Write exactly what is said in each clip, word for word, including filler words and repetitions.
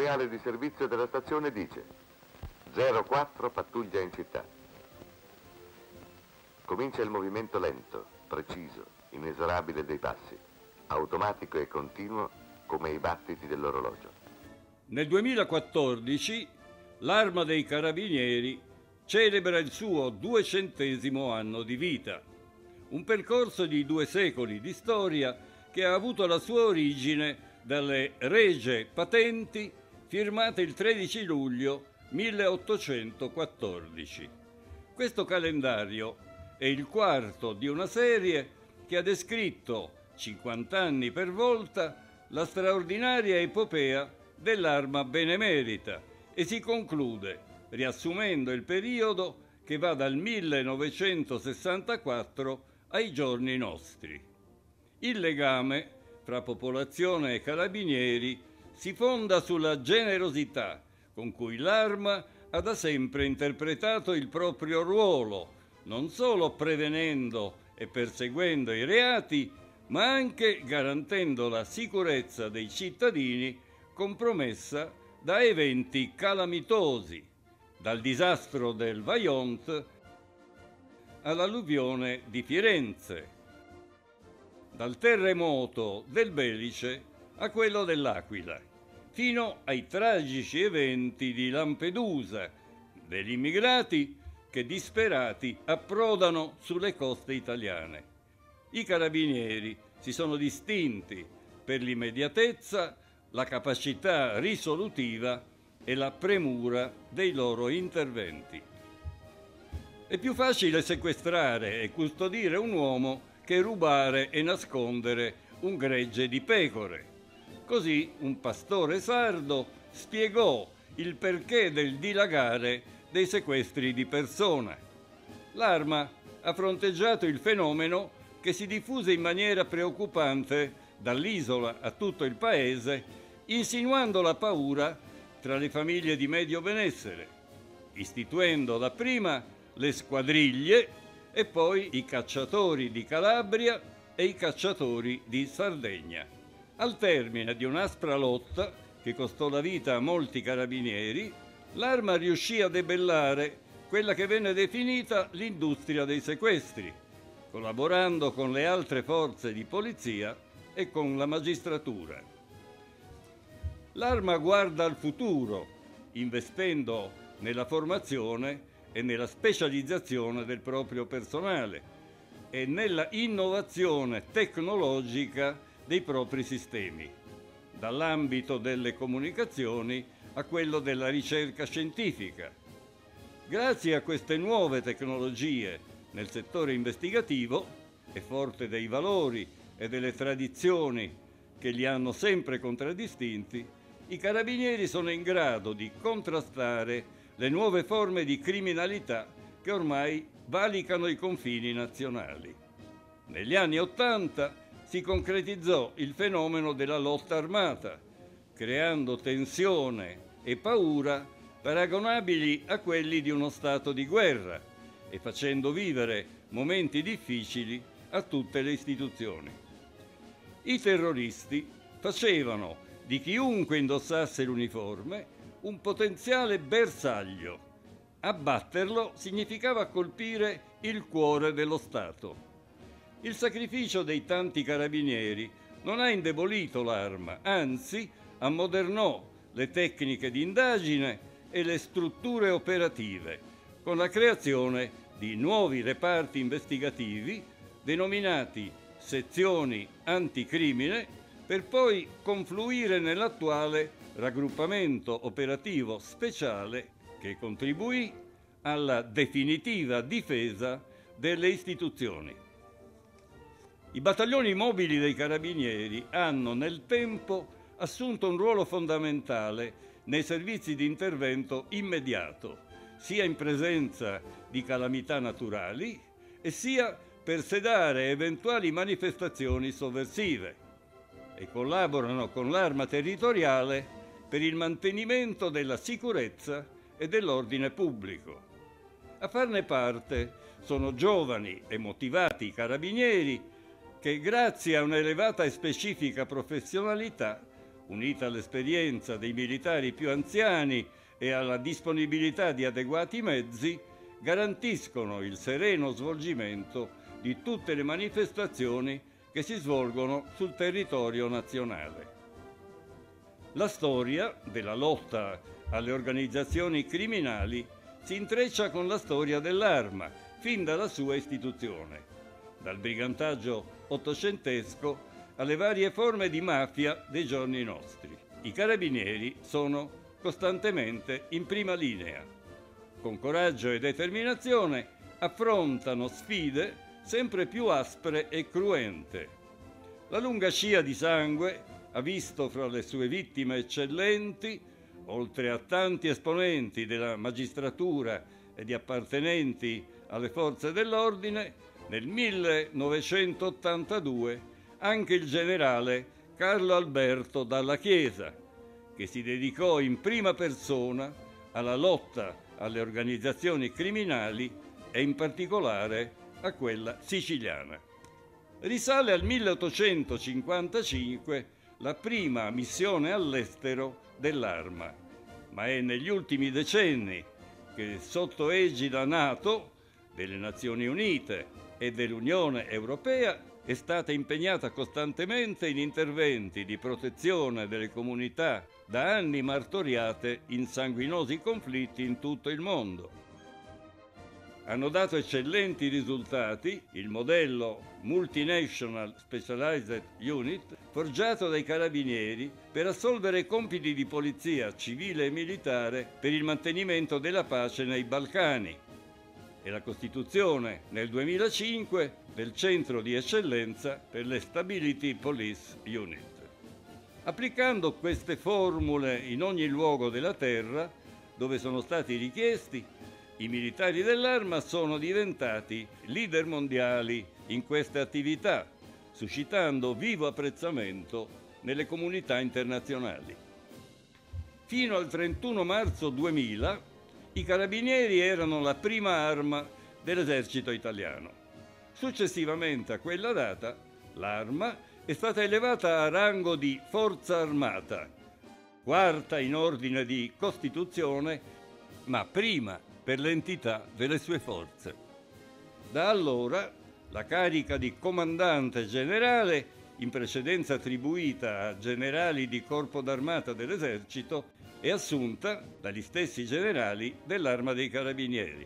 territoriale di servizio della stazione dice zero quattro pattuglia in città. Comincia il movimento lento, preciso, inesorabile dei passi, automatico e continuo come i battiti dell'orologio. Nel duemilaquattordici l'Arma dei Carabinieri celebra il suo duecentesimo anno di vita, un percorso di due secoli di storia che ha avuto la sua origine dalle regie patenti firmate il tredici luglio milleottocentoquattordici. Questo calendario è il quarto di una serie che ha descritto, cinquanta anni per volta, la straordinaria epopea dell'Arma Benemerita e si conclude riassumendo il periodo che va dal millenovecentosessantaquattro ai giorni nostri. Il legame fra popolazione e carabinieri si fonda sulla generosità con cui l'Arma ha da sempre interpretato il proprio ruolo, non solo prevenendo e perseguendo i reati, ma anche garantendo la sicurezza dei cittadini compromessa da eventi calamitosi, dal disastro del Vajont all'alluvione di Firenze, dal terremoto del Belice a quello dell'Aquila, fino ai tragici eventi di Lampedusa, degli immigrati che disperati approdano sulle coste italiane. I carabinieri si sono distinti per l'immediatezza, la capacità risolutiva e la premura dei loro interventi. È più facile sequestrare e custodire un uomo che rubare e nascondere un gregge di pecore. Così un pastore sardo spiegò il perché del dilagare dei sequestri di persona. L'Arma ha fronteggiato il fenomeno che si diffuse in maniera preoccupante dall'isola a tutto il paese, insinuando la paura tra le famiglie di medio benessere, istituendo dapprima le squadriglie e poi i cacciatori di Calabria e i cacciatori di Sardegna. Al termine di un'aspra lotta che costò la vita a molti carabinieri, l'Arma riuscì a debellare quella che venne definita l'industria dei sequestri, collaborando con le altre forze di polizia e con la magistratura. L'Arma guarda al futuro, investendo nella formazione e nella specializzazione del proprio personale e nella innovazione tecnologica dei propri sistemi, dall'ambito delle comunicazioni a quello della ricerca scientifica. Grazie a queste nuove tecnologie nel settore investigativo e forte dei valori e delle tradizioni che li hanno sempre contraddistinti, i carabinieri sono in grado di contrastare le nuove forme di criminalità che ormai valicano i confini nazionali. Negli anni Ottanta si concretizzò il fenomeno della lotta armata, creando tensione e paura paragonabili a quelli di uno stato di guerra e facendo vivere momenti difficili a tutte le istituzioni. I terroristi facevano di chiunque indossasse l'uniforme un potenziale bersaglio. Abbatterlo significava colpire il cuore dello Stato. Il sacrificio dei tanti carabinieri non ha indebolito l'Arma, anzi ammodernò le tecniche di indagine e le strutture operative, con la creazione di nuovi reparti investigativi denominati sezioni anticrimine, per poi confluire nell'attuale raggruppamento operativo speciale che contribuì alla definitiva difesa delle istituzioni. I battaglioni mobili dei carabinieri hanno nel tempo assunto un ruolo fondamentale nei servizi di intervento immediato, sia in presenza di calamità naturali e sia per sedare eventuali manifestazioni sovversive, e collaborano con l'Arma territoriale per il mantenimento della sicurezza e dell'ordine pubblico. A farne parte sono giovani e motivati carabinieri che, grazie a un'elevata e specifica professionalità, unita all'esperienza dei militari più anziani e alla disponibilità di adeguati mezzi, garantiscono il sereno svolgimento di tutte le manifestazioni che si svolgono sul territorio nazionale. La storia della lotta alle organizzazioni criminali si intreccia con la storia dell'arma, fin dalla sua istituzione, dal brigantaggio ottocentesco alle varie forme di mafia dei giorni nostri. I carabinieri sono costantemente in prima linea. Con coraggio e determinazione affrontano sfide sempre più aspre e cruente. La lunga scia di sangue ha visto fra le sue vittime eccellenti, oltre a tanti esponenti della magistratura e di appartenenti alle forze dell'ordine, nel millenovecentottantadue anche il generale Carlo Alberto Dalla Chiesa, che si dedicò in prima persona alla lotta alle organizzazioni criminali e in particolare a quella siciliana. Risale al milleottocentocinquantacinque la prima missione all'estero dell'arma, ma è negli ultimi decenni che sotto egida NATO, delle Nazioni Unite e dell'Unione Europea è stata impegnata costantemente in interventi di protezione delle comunità da anni martoriate in sanguinosi conflitti in tutto il mondo. Hanno dato eccellenti risultati il modello Multinational Specialized Unit forgiato dai carabinieri per assolvere compiti di polizia civile e militare per il mantenimento della pace nei Balcani e la costituzione nel duemilacinque del Centro di Eccellenza per le Stability Police Unit. Applicando queste formule in ogni luogo della terra dove sono stati richiesti, i militari dell'arma sono diventati leader mondiali in queste attività, suscitando vivo apprezzamento nelle comunità internazionali. Fino al trentuno marzo duemila, i carabinieri erano la prima arma dell'esercito italiano. Successivamente a quella data, l'arma è stata elevata a rango di Forza Armata, quarta in ordine di costituzione, ma prima per l'entità delle sue forze. Da allora la carica di comandante generale, in precedenza attribuita a generali di corpo d'armata dell'esercito, è assunta dagli stessi generali dell'Arma dei Carabinieri.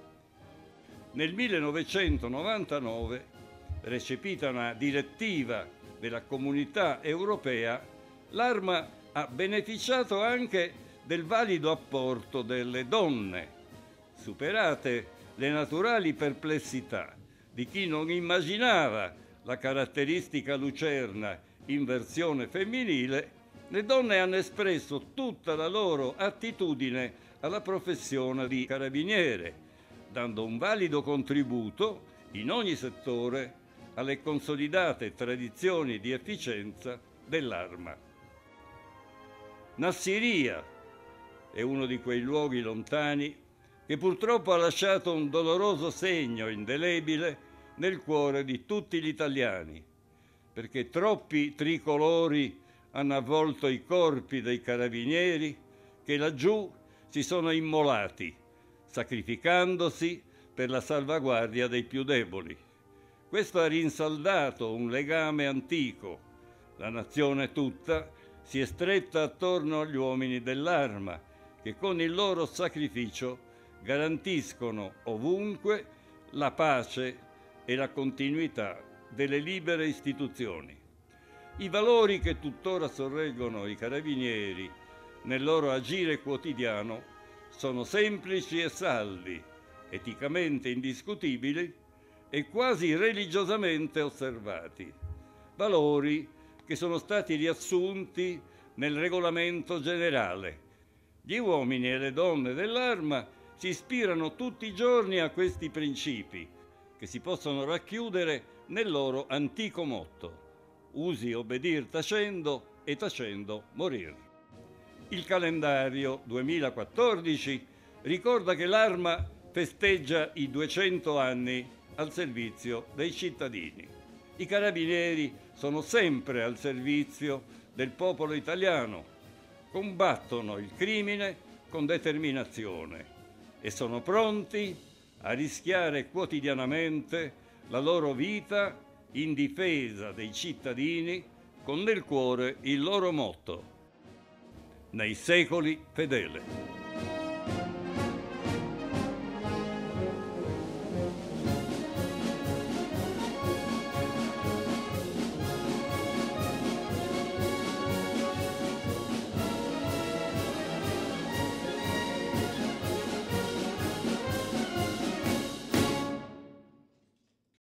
Nel millenovecentonovantanove, recepita una direttiva della Comunità Europea, l'Arma ha beneficiato anche del valido apporto delle donne, superate le naturali perplessità di chi non immaginava la caratteristica lucerna in versione femminile. Le donne hanno espresso tutta la loro attitudine alla professione di carabiniere, dando un valido contributo in ogni settore alle consolidate tradizioni di efficienza dell'arma. Nassiriya è uno di quei luoghi lontani che purtroppo ha lasciato un doloroso segno indelebile nel cuore di tutti gli italiani, perché troppi tricolori hanno avvolto i corpi dei carabinieri che laggiù si sono immolati, sacrificandosi per la salvaguardia dei più deboli. Questo ha rinsaldato un legame antico. La nazione tutta si è stretta attorno agli uomini dell'arma, che con il loro sacrificio garantiscono ovunque la pace e la continuità delle libere istituzioni. I valori che tuttora sorreggono i carabinieri nel loro agire quotidiano sono semplici e saldi, eticamente indiscutibili e quasi religiosamente osservati. Valori che sono stati riassunti nel regolamento generale. Gli uomini e le donne dell'arma si ispirano tutti i giorni a questi principi, che si possono racchiudere nel loro antico motto: usi obbedir tacendo e tacendo morir. Il calendario duemilaquattordici ricorda che l'Arma festeggia i duecento anni al servizio dei cittadini. I carabinieri sono sempre al servizio del popolo italiano, combattono il crimine con determinazione e sono pronti a rischiare quotidianamente la loro vita in difesa dei cittadini con nel cuore il loro motto: nei secoli fedele.